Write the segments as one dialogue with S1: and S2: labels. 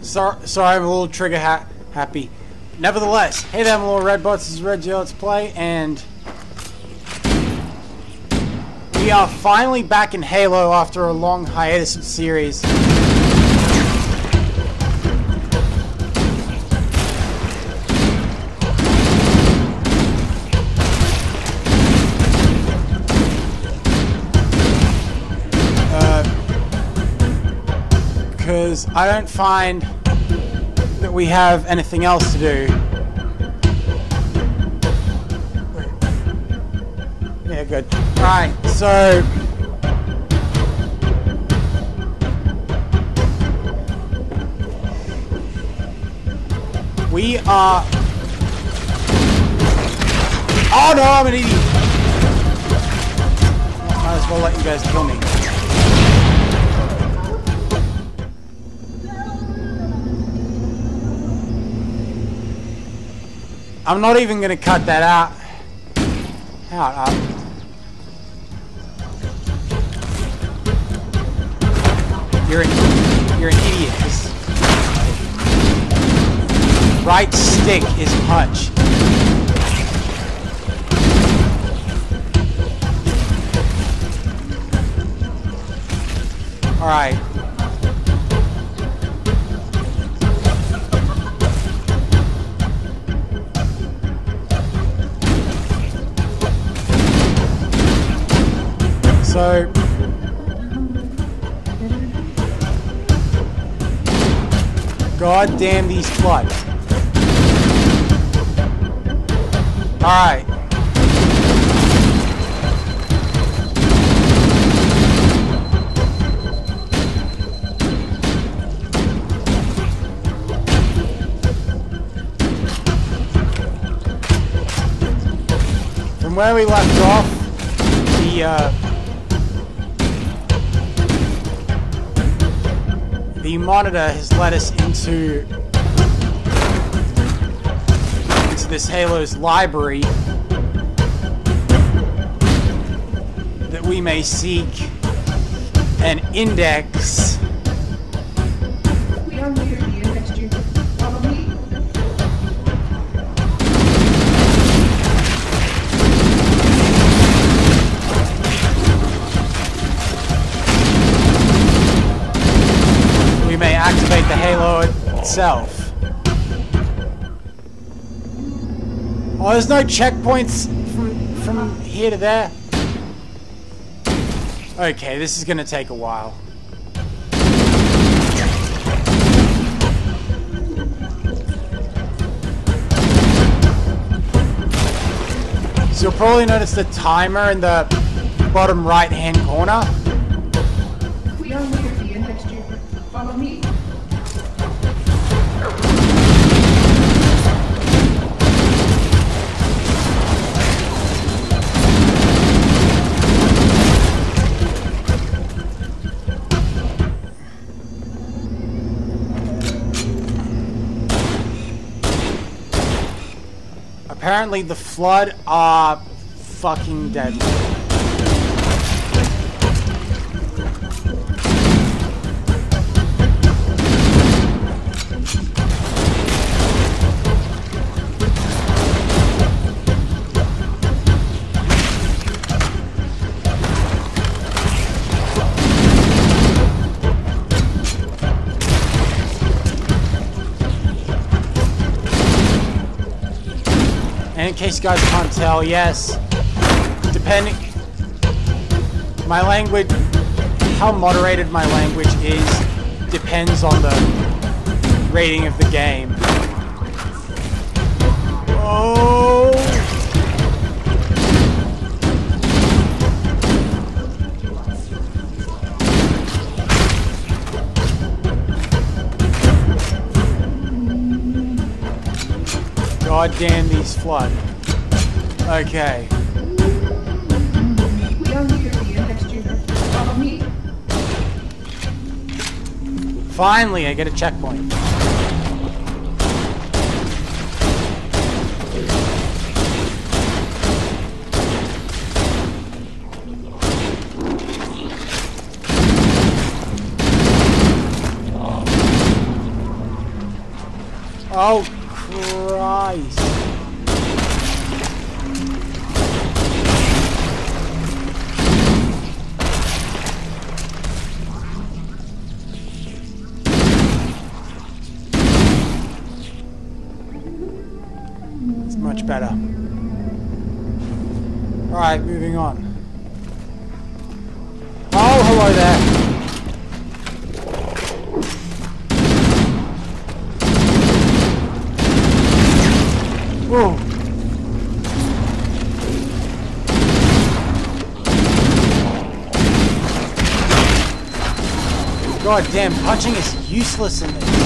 S1: Sorry, I'm a little trigger happy. Nevertheless, hey there, my little red bots. This is Red G Let's Play, and we are finally back in Halo after a long hiatus of series. Because I don't find that we have anything else to do. Yeah, good. Alright, so we are... Oh no, I'm an idiot! Might as well let you guys kill me. I'm not even gonna cut that out. You're an idiot. This right stick is punch. All right. So, God damn these floods. Alright. From where we left off, the monitor has led us into this Halo's library that we may seek an index.
S2: We are near the index chamber. Follow me. We may activate the Halo itself. Oh, there's no checkpoints from here to there? Okay, this is gonna take a while. So you'll probably notice the timer in the bottom right-hand corner.
S3: We are near the index chamber. Follow me.
S1: Apparently the Flood are fucking deadly. And in case you guys can't tell, yes, depending, my language, how moderated my language is, depends on the rating of the game. Oh! God damn these flood. Okay.
S3: We are near the index chamber. Follow me.
S1: Finally, I get a checkpoint. Oh, Christ. It's much better. Alright, moving on. Oh, hello there. Whoa. God damn, punching is useless in this.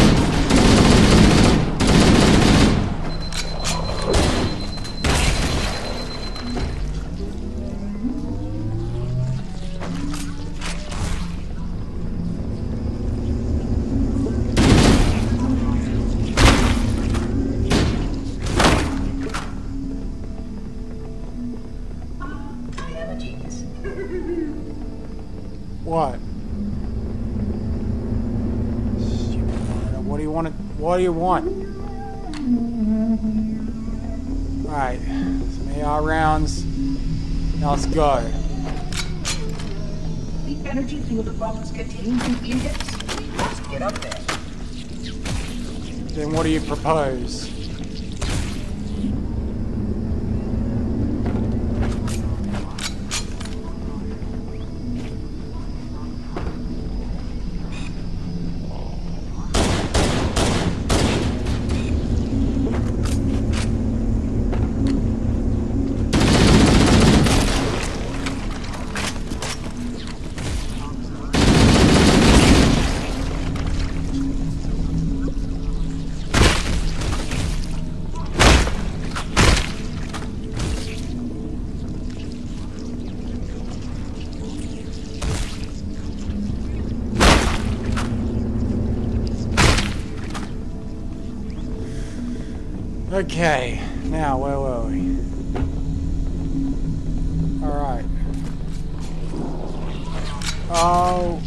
S1: What? What do you want? What do you want? Alright, some AR rounds. Now let's go.
S3: The energy field of bombs contained in the index. Let's get up there.
S1: Then what do you propose? Okay, now where were we? Alright. Oh.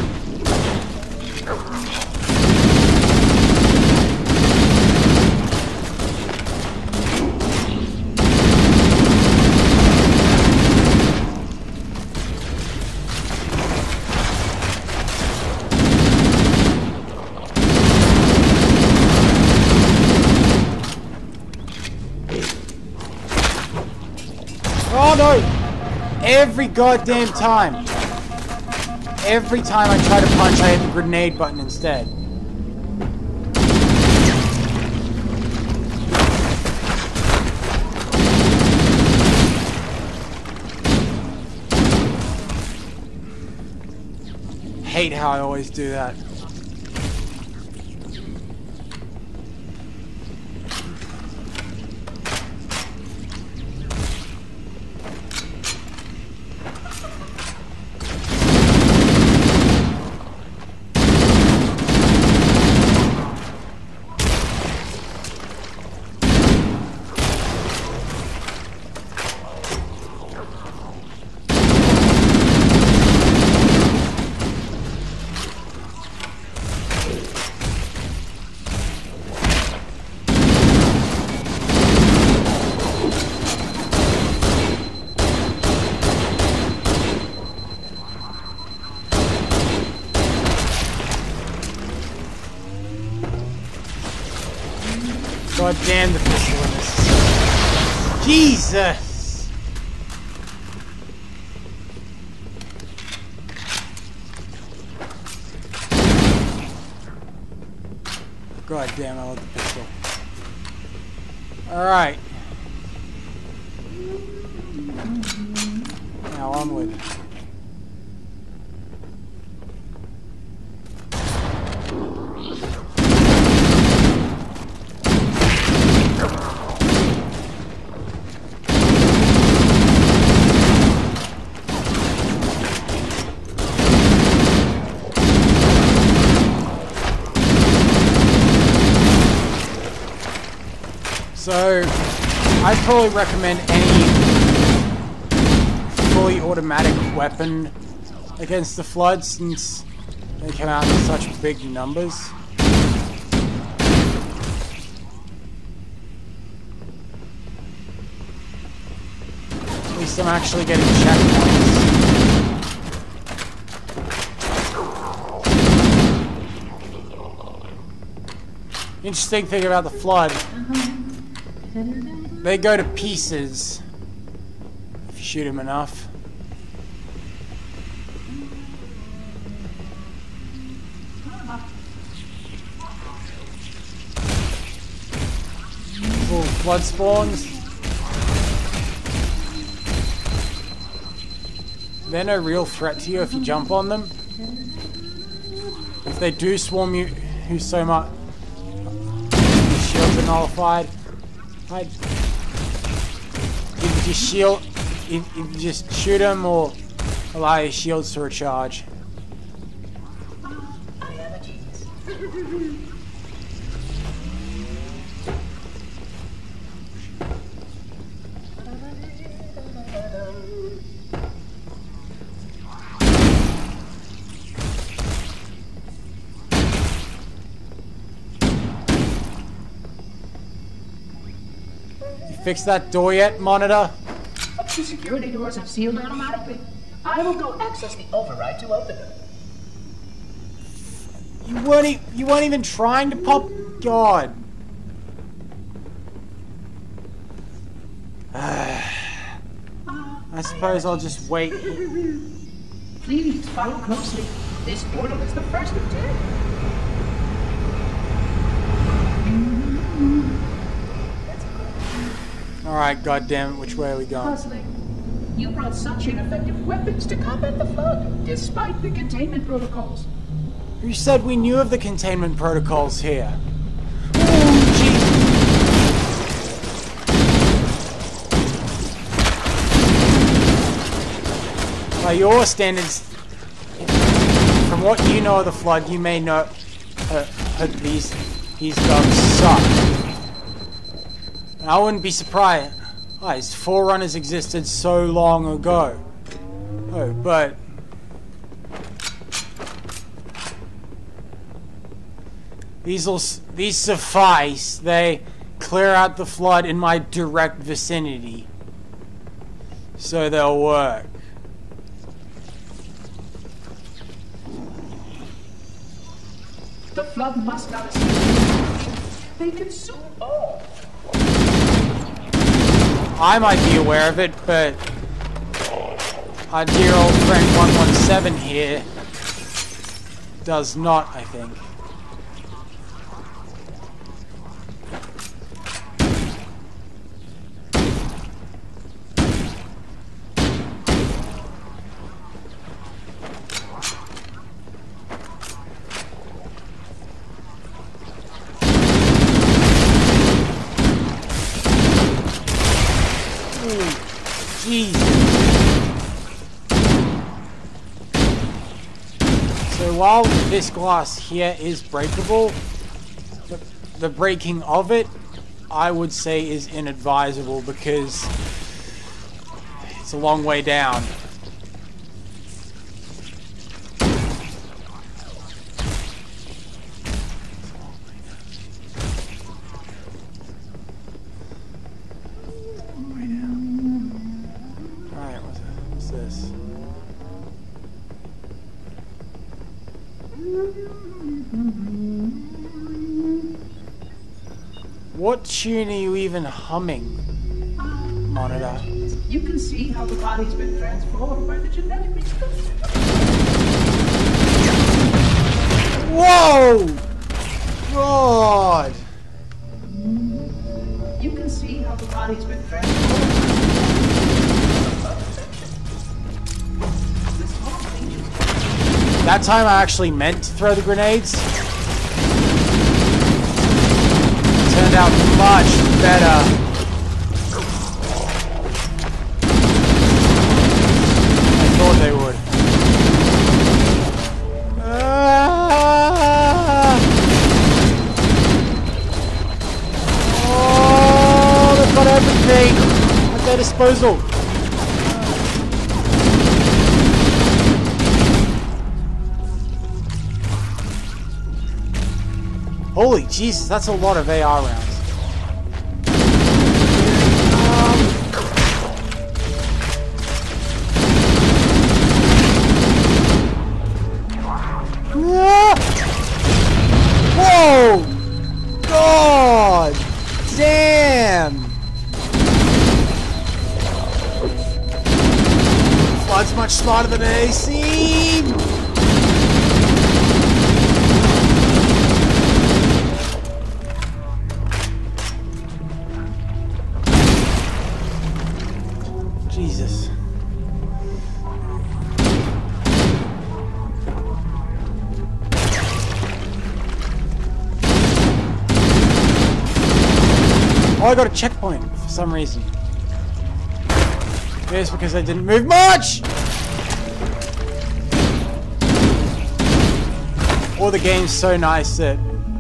S1: Oh no! Every goddamn time! Every time I try to punch, I hit the grenade button instead. Hate how I always do that. God damn the pistol in this. Jesus! God damn, I love the pistol. Alright. Now onward. So, I'd probably recommend any fully automatic weapon against the Flood since they come out in such big numbers. least I'm actually getting checkpoints. Interesting thing about the flood. They go to pieces if you shoot them enough. Little flood spawns. They're no real threat to you if you jump on them. If they do swarm you, who's so much? Your shields are nullified. Right. If you shield, if you just shoot them or allow your shields to recharge.
S3: I am a genius.
S1: Fix that door yet, monitor?
S3: The security doors have sealed automatically. I will go access the override to open them.
S1: You weren't even trying to pop. God. I suppose I'll just wait.
S3: Please follow closely. This portal is the first of 10.
S1: Alright, goddammit, which way are we going?
S3: Puzzling. You brought such ineffective weapons to combat the flood, despite the containment protocols.
S1: Who said we knew of the containment protocols here? Oh, jeez. By your standards, from what you know of the flood, you may know these dogs suck. I wouldn't be surprised. Forerunners existed so long ago. Oh, but these suffice. They clear out the flood in my direct vicinity, so they'll work.
S3: The flood must not escape. They consume all.
S1: I might be aware of it, but our dear old friend 117 here does not, I think. So while this glass here is breakable, the breaking of it, I would say, is inadvisable because it's a long way down. What tune are you even humming, monitor?
S3: You can see how the body's been transformed by the genetic restructuring.
S1: Whoa! God!
S3: You can see how the body's been transformed.
S1: That time I actually meant to throw the grenades. Turned out much better. I thought they would. Oh, they've got everything at their disposal. Holy Jesus, that's a lot of AR rounds. side of the day seam! Jesus. Oh, I got a checkpoint for some reason. Maybe it's because I didn't move much! Or the game's so nice that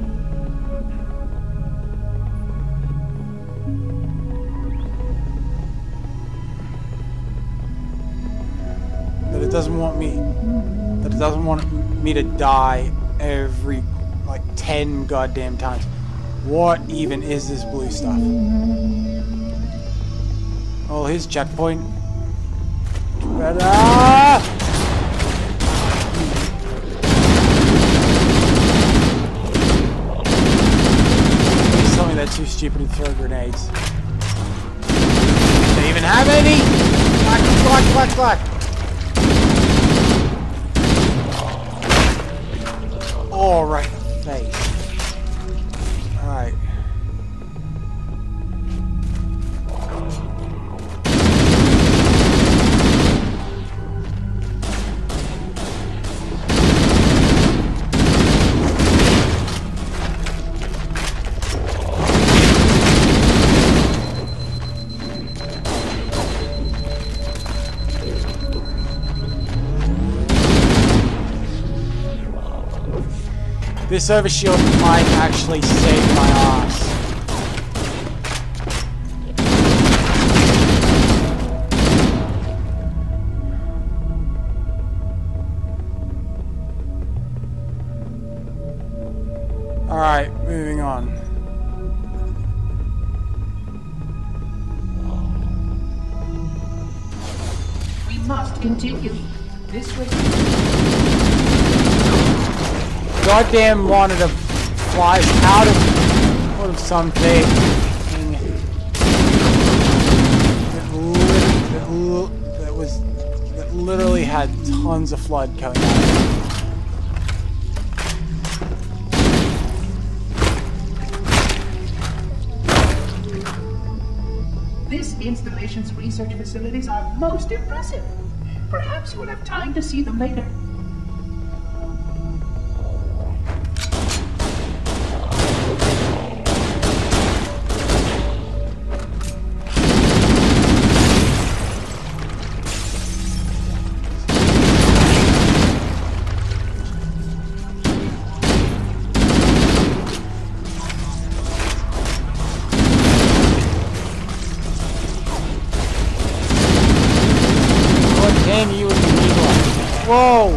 S1: it doesn't want me to die every like 10 goddamn times. What even is this blue stuff? Oh, here's checkpoint. Ta-da! Please tell me they're too stupid to throw grenades. Do they even have any? Black. Oh, right in the face. Alright. This overshield might actually save my ass. Alright, moving on.
S3: We must continue. This way.
S1: Goddamn monitor flies out of something that literally had tons of flood coming out of it.
S3: This installation's research facilities are most impressive. Perhaps you will have time to see them later.
S1: Whoa!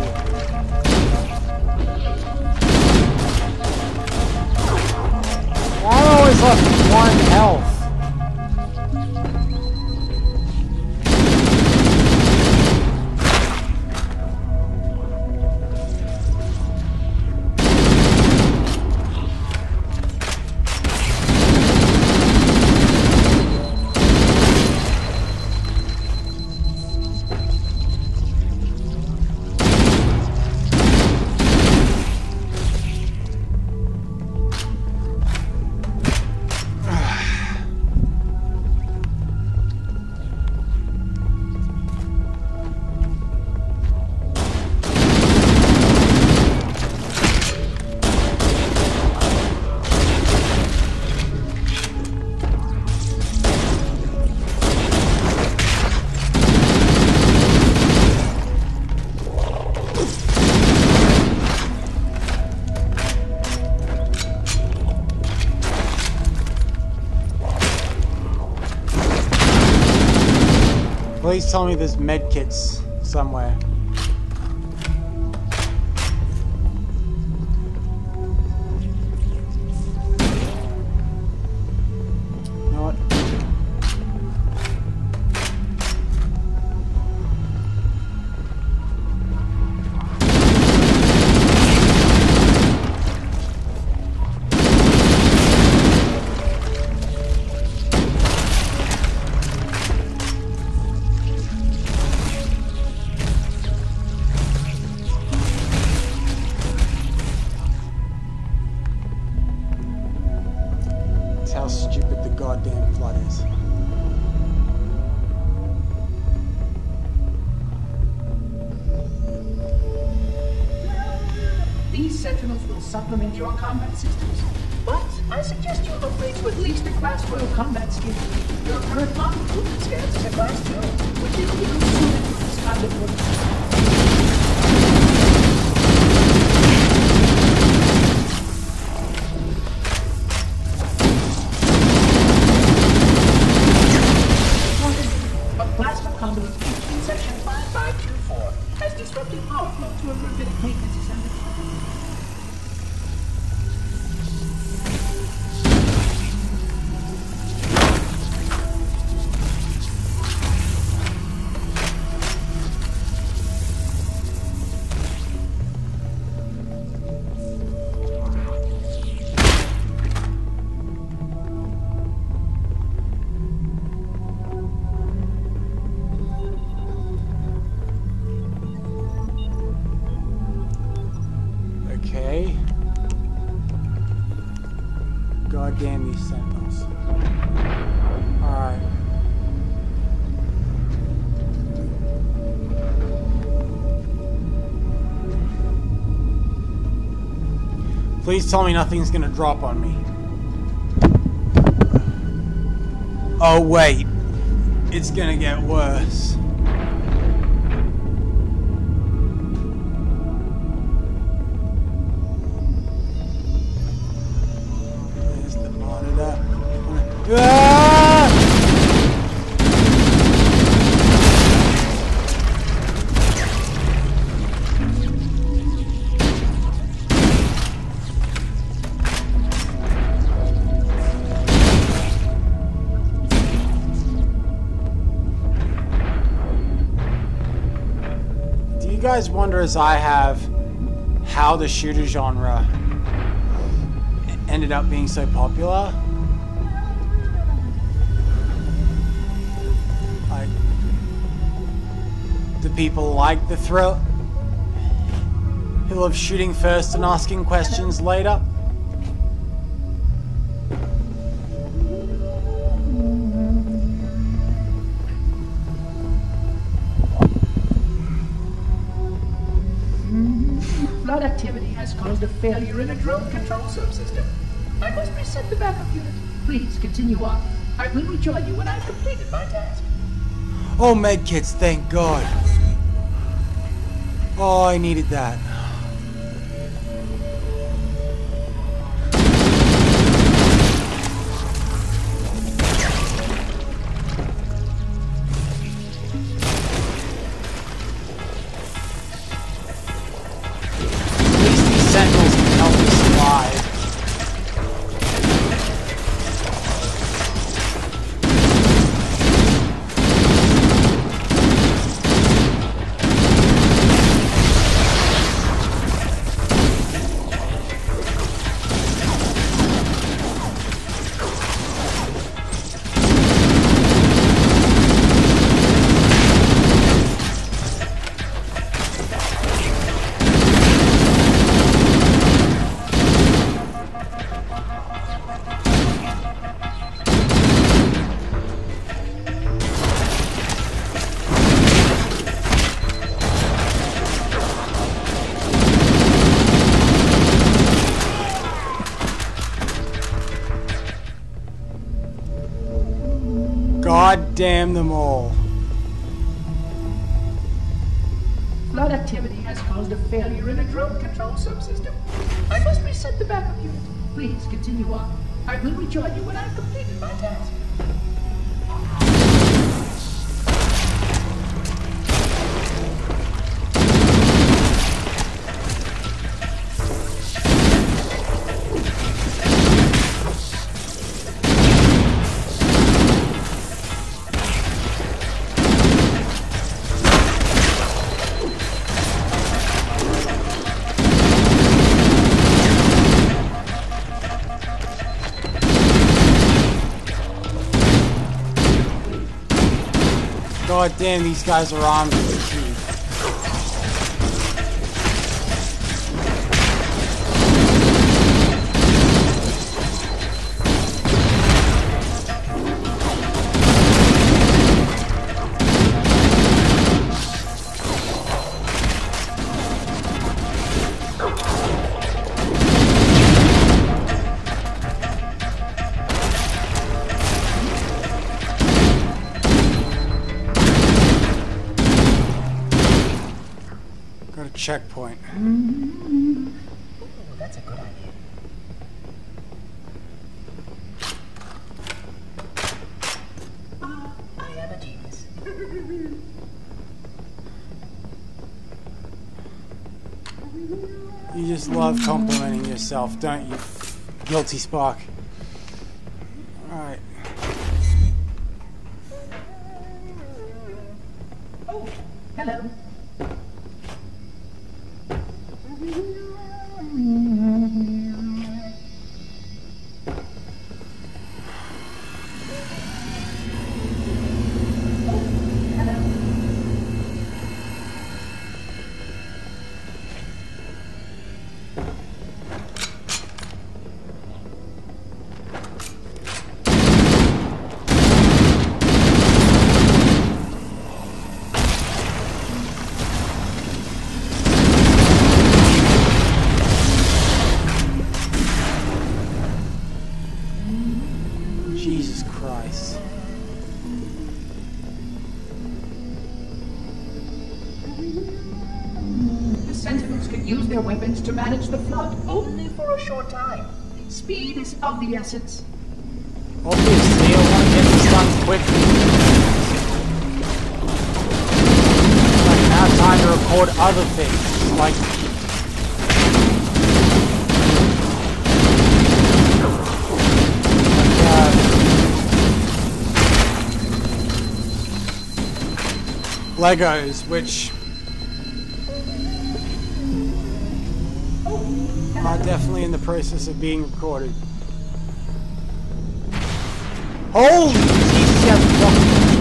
S1: I always left 1 health. Please tell me there's medkits somewhere. You know what?
S3: Sentinels will supplement your combat systems. But I suggest you upgrade to at least a Class Royal combat skill. Your current model movement scans is a Class 2, which is equal to this kind of work. Plasma conduit breach in section 5524 has disrupted power flow to a gravitic maintenance assembly.
S1: Okay. God damn these sentinels. Alright. Please tell me nothing's gonna drop on me. Oh wait. It's gonna get worse. Ah! Do you guys wonder, as I have, how the shooter genre ended up being so popular? Do people like the thrill of shooting first and asking questions later?
S3: Flood activity has caused a failure in a drone control subsystem. I must reset the backup unit. Please continue on. I will rejoin you when I've completed my task.
S1: Oh, medkits, thank God. Oh, I needed that. At least these sentinels can help me survive. God damn them all.
S3: Flood activity has caused a failure in a drone control subsystem. I must reset the backup unit. Please continue on. I will rejoin you when I've completed my task.
S1: God damn, these guys are armed with the key. checkpoint.
S3: Ooh, that's a good idea. I am a genius.
S1: You just love complimenting yourself, don't you? Guilty Spark. Alright.
S3: Oh, hello.
S1: Jesus Christ.
S3: The Sentinels can use their weapons to manage the flood only for a short time. Speed is of the essence.
S1: Obviously, I want to get this done quickly. Like, I have time to record other things, like... Legos, which are definitely in the process of being recorded. Holy Jesus, he has a rocket launcher.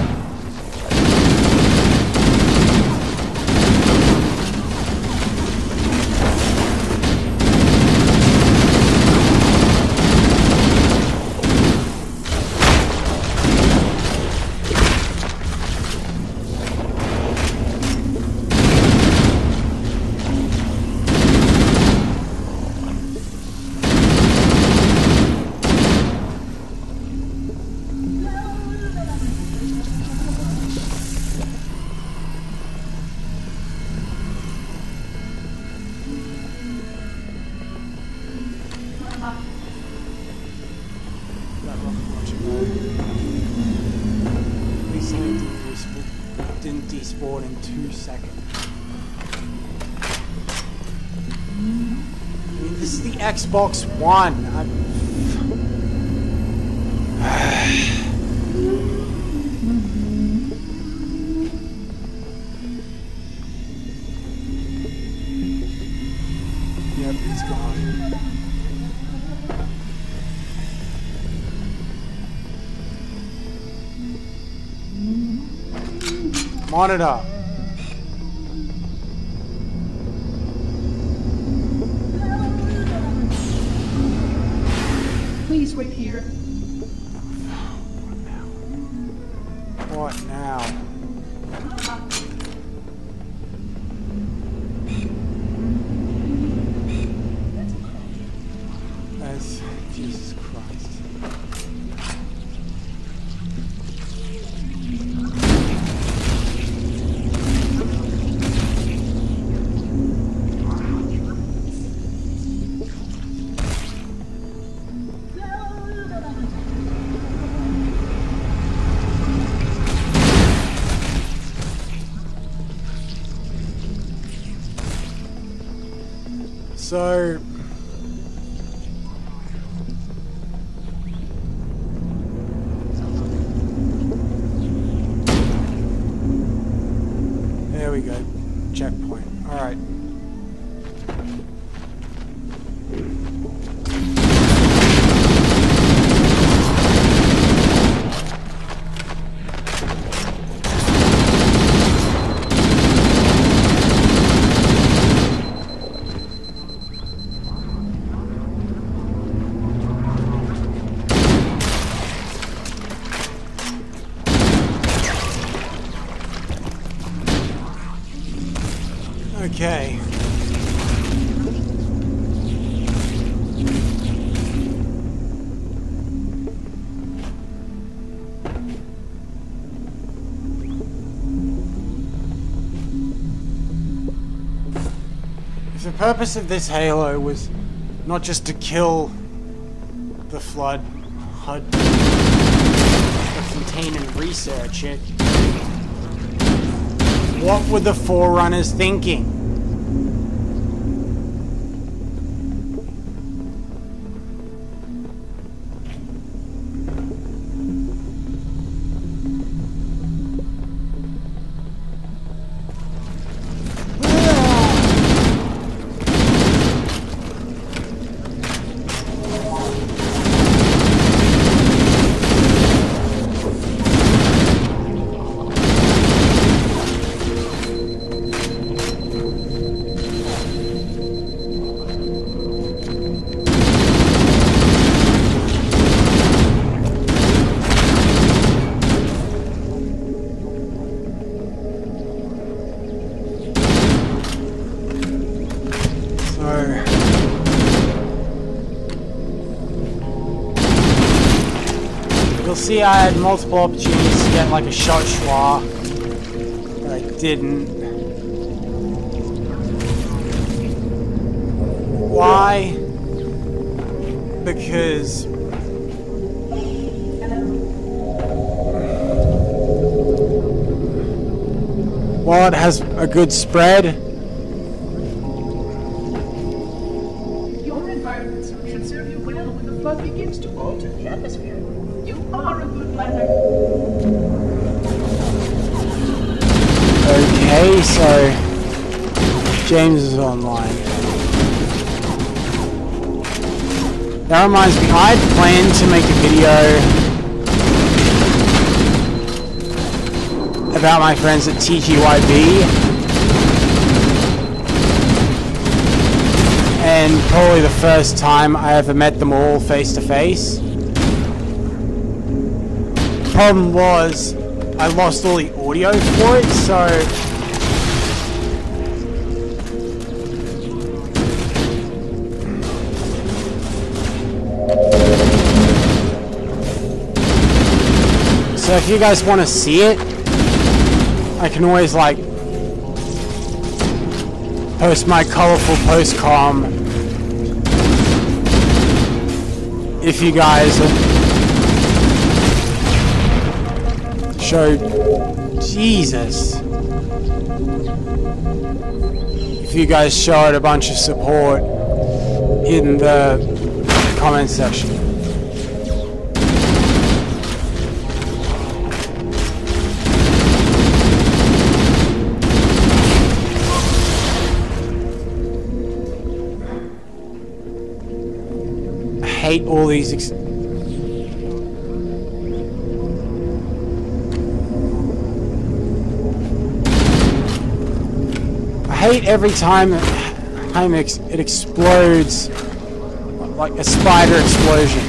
S1: Didn't despawn in 2 seconds. I mean, this is the Xbox One. Yep, it's gone. Monitor.
S3: Please wait here.
S1: What now? That's Jesus Christ. So there we go. Checkpoint. All right. Okay. the purpose of this Halo was not just to kill the Flood, HUD, but contain and research it, what were the Forerunners thinking? You'll see I had multiple opportunities to get like a shot schwa, but I didn't. Why? Because while it has a good spread,
S3: Your environment should serve you well when the flood begins to alter the atmosphere. You are a good planner.
S1: okay, so James is online. That reminds me, I had planned to make a video about my friends at TGYB, and probably the first time I ever met them all face to face. The problem was I lost all the audio for it, so if you guys want to see it, I can always like post my colorful post-com if you guys show Jesus. If you guys showed a bunch of support in the comment section. I hate all these I hate every time it explodes like a spider explosion.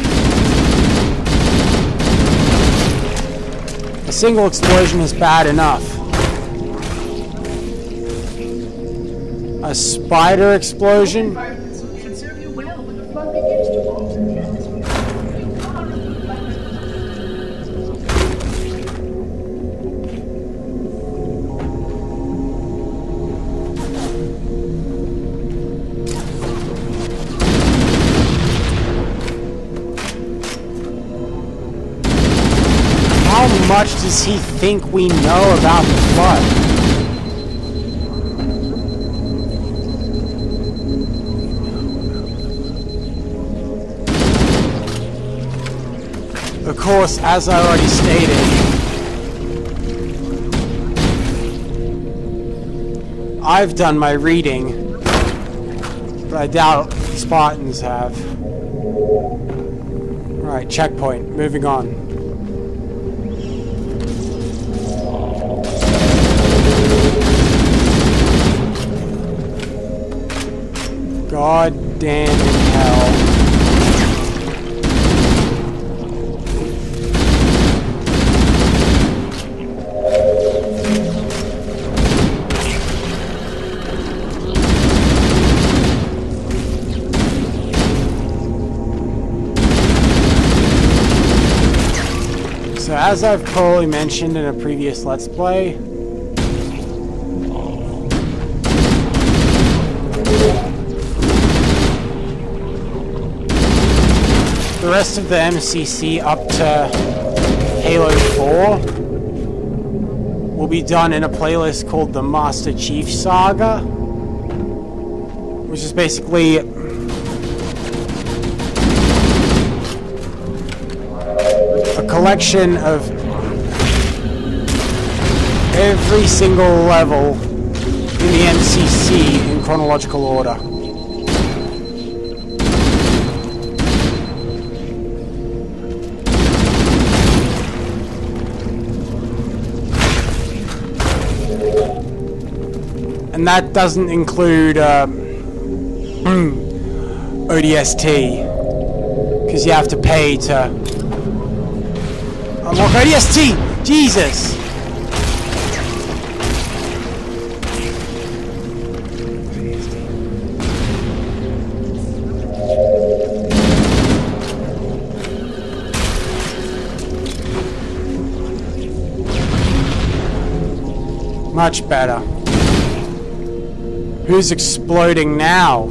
S1: A single explosion is bad enough. A spider explosion?
S3: Should serve you well when the flood begins to alter the atmosphere. You are a good planner.
S1: How much does he think we know about the flood? Of course, as I already stated, I've done my reading, but I doubt Spartans have. Alright, checkpoint. Moving on. God damn in hell. So as I've probably mentioned in a previous Let's Play, the rest of the MCC up to Halo 4 will be done in a playlist called the Master Chief Saga, which is basically a collection of every single level in the MCC in chronological order. And that doesn't include ODST, because you have to pay to unlock ODST! Jesus! Much better. Who's exploding now?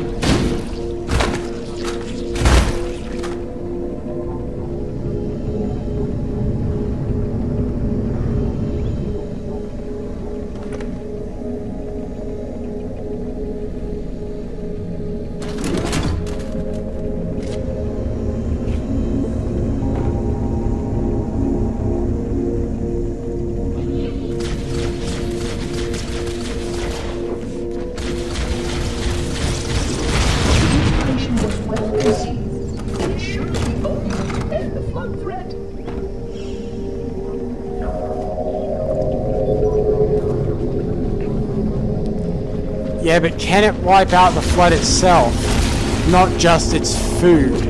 S1: Yeah, but can it wipe out the flood itself, not just its food?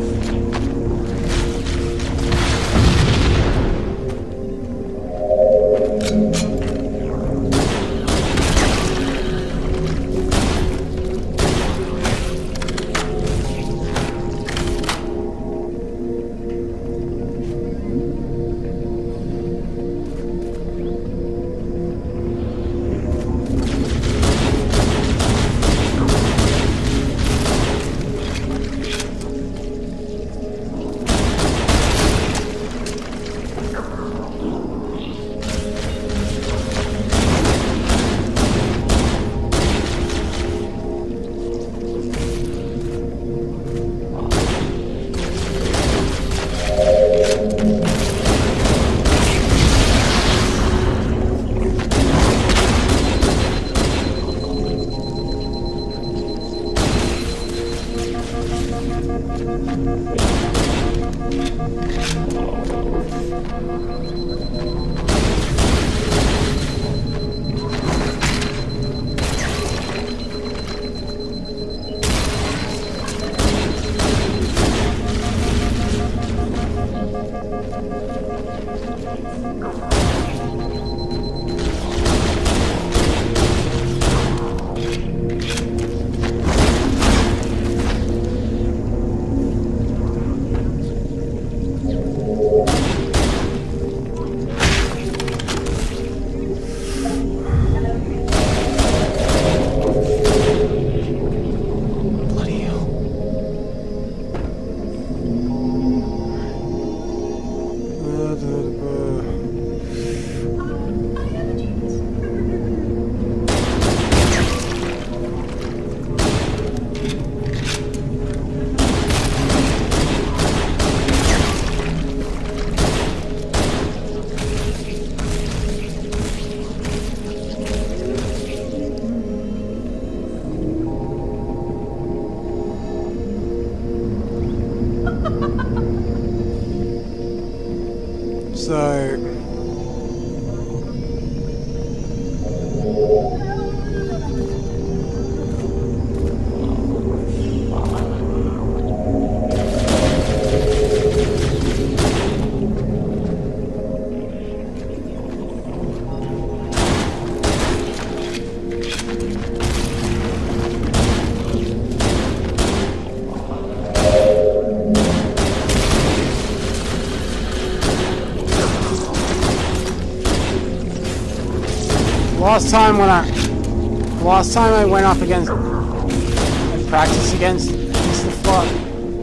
S1: Last time I went up against and practiced against the flood,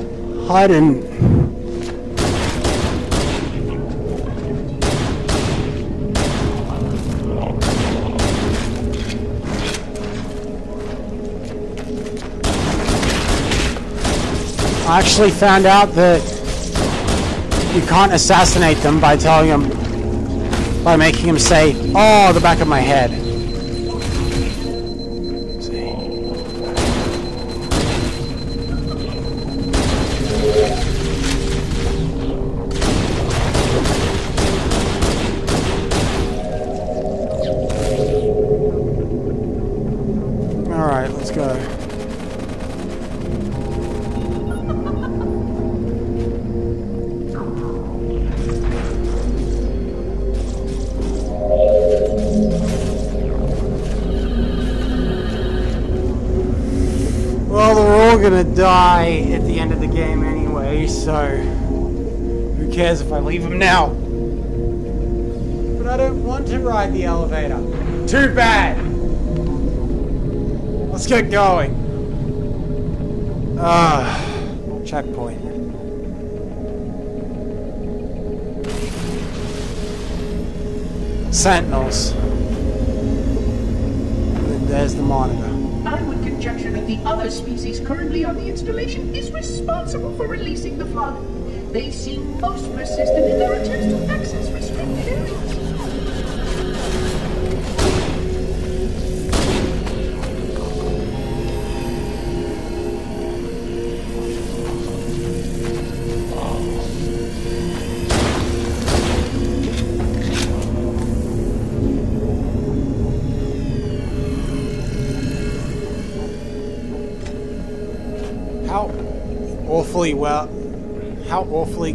S1: Hiding. I actually found out that you can't assassinate them by telling them, by making them say, "Oh, the back of my head." All right, let's go. Well, we're all gonna die at the end of the game anyway, so who cares if I leave them now? But I don't want to ride the elevator. Too bad! Let's get going. Checkpoint. Sentinels. And there's the monitor.
S3: I would conjecture that the other species currently on the installation is responsible for releasing the flood. They seem most persistent in their attempts to access restricted areas.
S1: How awfully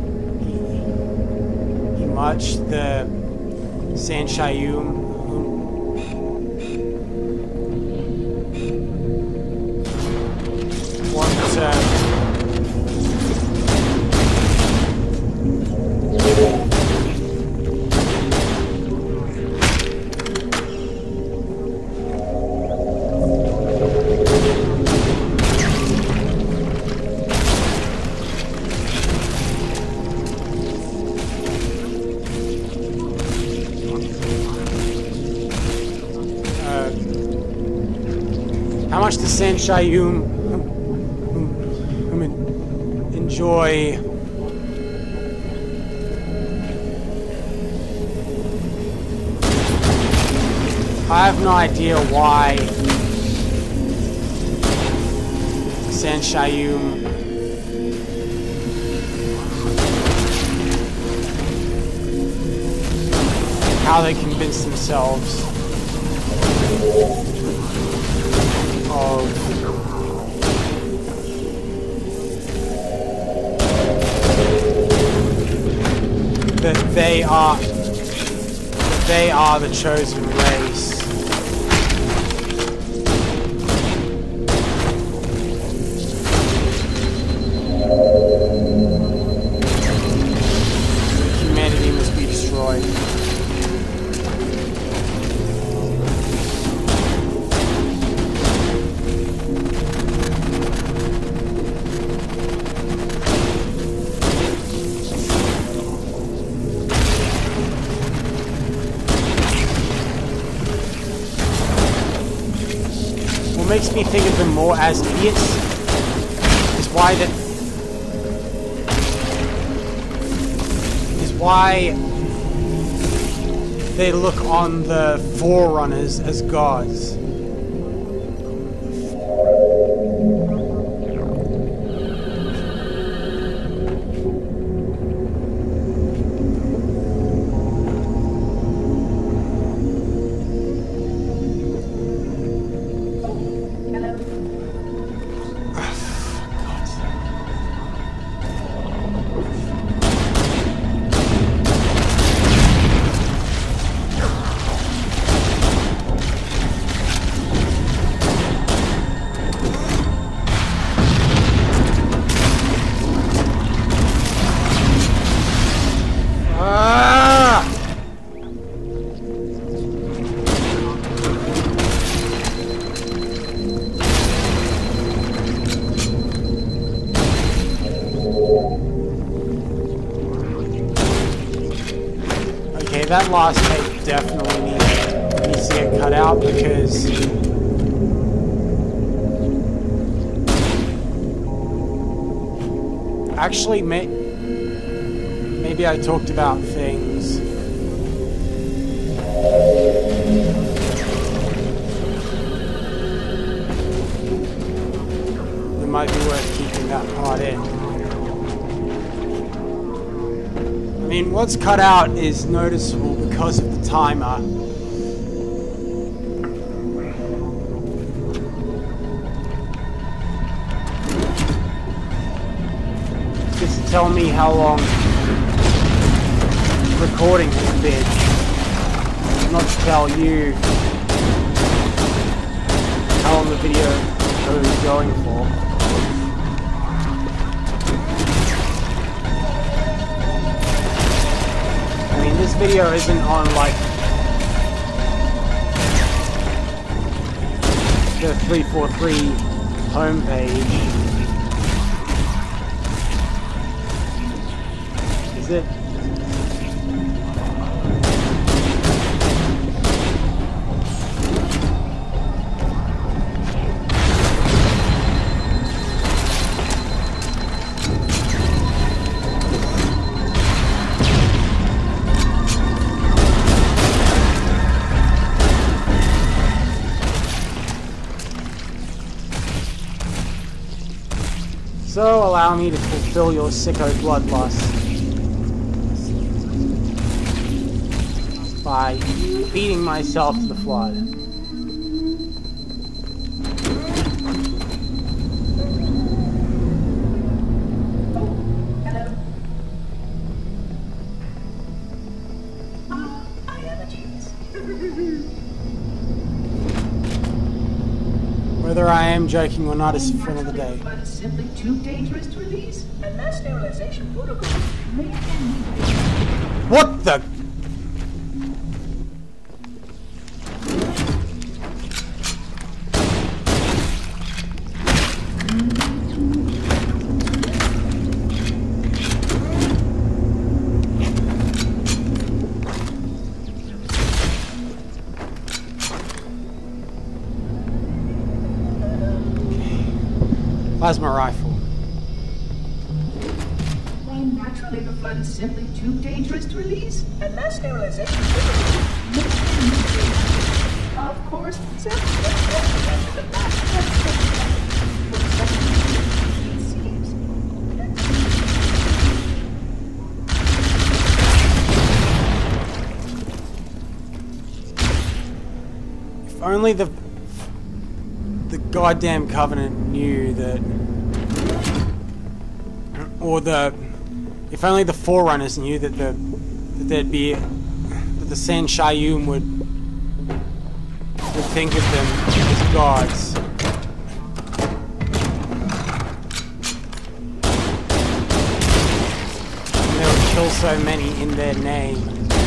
S1: much the Sanshayum want to how much the Sanshayum enjoy I have no idea why Sanshayum how they convince themselves of that they are the chosen race. Humanity must be destroyed. What makes me think of them more as idiots is why they look on the Forerunners as gods. that last tape definitely needs to get cut out because actually maybe I talked about things that might be worth keeping that part in. I mean, what's cut out is noticeable because of the timer. Just to tell me how long recording has been, not to tell you how long the video is going for. I mean, this video isn't on like the 343 homepage, is it? So allow me to fulfill your sicko bloodlust by feeding myself to the flood.
S3: Hello. I am a genius.
S1: Whether I am joking or not is for another day.
S3: But it's simply too dangerous to release, and mass sterilization protocols may end.
S1: What the? Plasma rifle.
S3: While naturally the flood is simply too dangerous to release, and mass sterilization protocols may end. Of course, except for the mass
S1: If only the goddamn Covenant knew that, or if only the Forerunners knew that the San Shayun would think of them as gods. And they would kill so many in their name.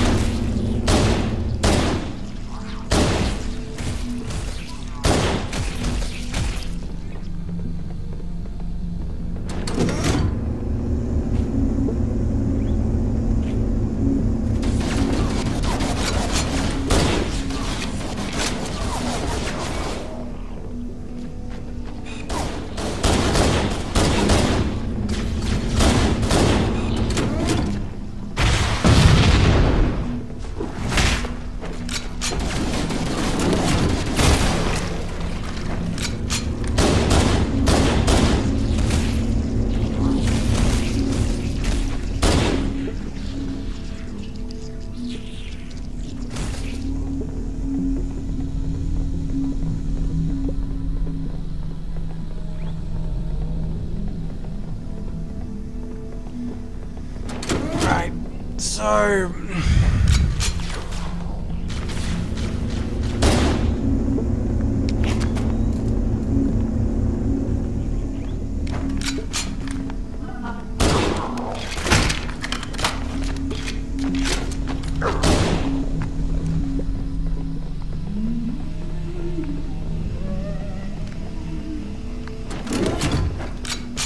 S1: So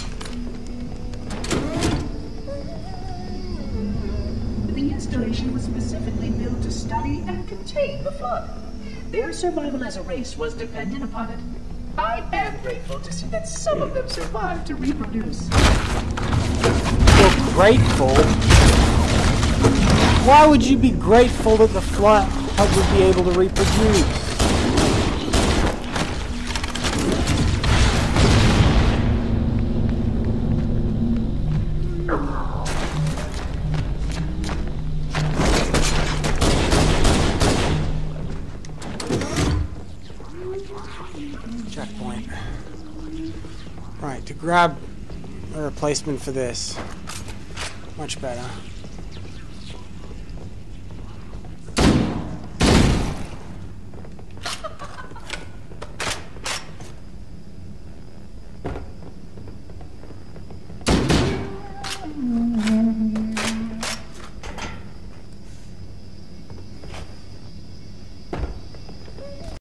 S3: The installation was study and contain the flood. Their survival as a race was dependent upon it. I am grateful to see that some of them survived to reproduce.
S1: You're grateful? Why would you be grateful that the flood would be able to reproduce? Checkpoint. Right, to grab a replacement for this. Much better.